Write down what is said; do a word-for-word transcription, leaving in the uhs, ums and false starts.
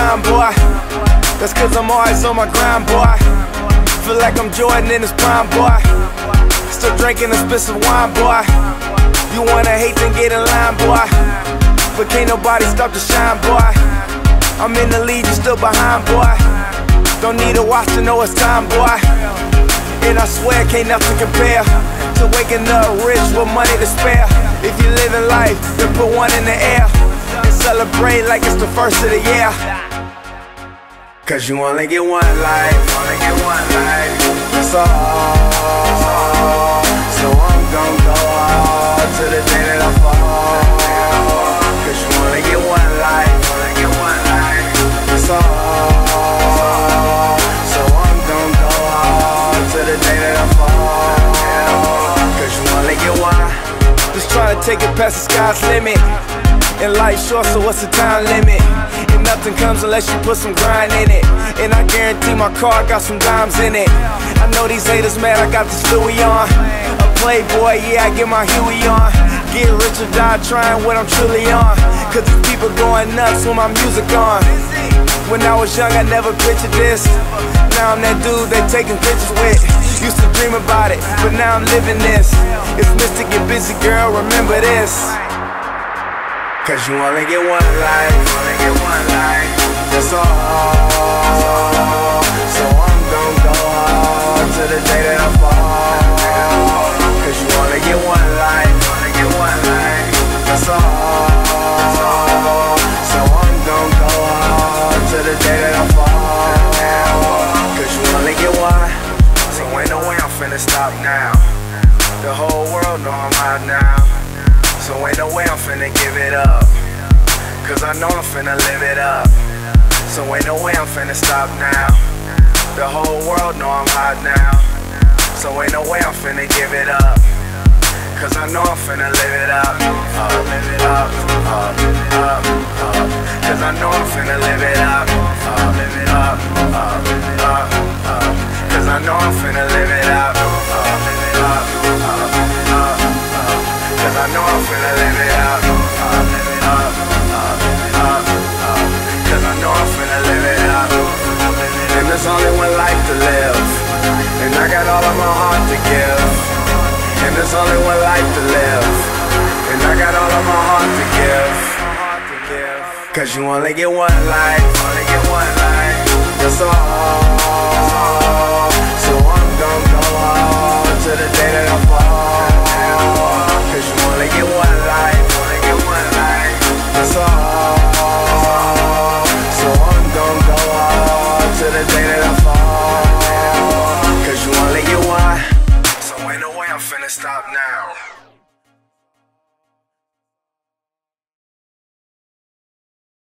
time, boy. That's cause I'm always on my grind, boy. Feel like I'm Jordan in his prime, boy. Still drinking expensive wine, boy. You wanna hate, then get in line, boy. But can't nobody stop the shine, boy. I'm in the lead, you still behind, boy. Don't need a watch to know it's time, boy. And I swear can't nothing compare to waking up rich with money to spare. If you living life, then put one in the air and celebrate like it's the first of the year. Cause you only get one life, only get one life. That's all. So I'm gon' go hard to the day that I fall. Cause you only get one life, only get one life. That's all. So I'm gon' go hard to the day that I fall. Cause you only get one. Just trying to take it past the sky's limit. And life's short, so what's the time limit? And nothing comes unless you put some grind in it. And I guarantee my car got some dimes in it. I know these haters mad, I got this Louis on. A playboy, yeah, I get my Huey on. Get rich or die trying what I'm truly on. Cause these people going nuts when my music on. When I was young, I never pictured this. Now I'm that dude they taking pictures with. Used to dream about it, but now I'm living this. It's Mister Get Busy, girl, remember this. Cause you only get one life, only get one life. That's all. So I'm gon' go hard to the day that I fall. Cause you only get one life, only get one life. That's all. So I'm gon' go hard to the day that I fall. Cause you only get one. So ain't no way I'm finna stop now. The whole world know I'm hot now. So ain't no way I'm finna give it up. Cause I know I'm finna live it up. So ain't no way I'm finna stop now. The whole world know I'm hot now. So ain't no way I'm finna give it up. Cause I know I'm finna live it up. Up, live it up, up, up, up. Cause I know I'm finna live it up. Up, live it up, up, up, up. Cause I know I'm finna live it up. Up, live it up, up, up, up. Cause I know I'm finna live it up. Up, live it up, up, up, up. Cause I know I'm finna live it up. And there's only one life to live. And I got all of my heart to give. And there's only one life to live. And I got all of my heart to give. Cause you only get one life, only get one life. That's all. So I'm gon' go hard to the day that I fall.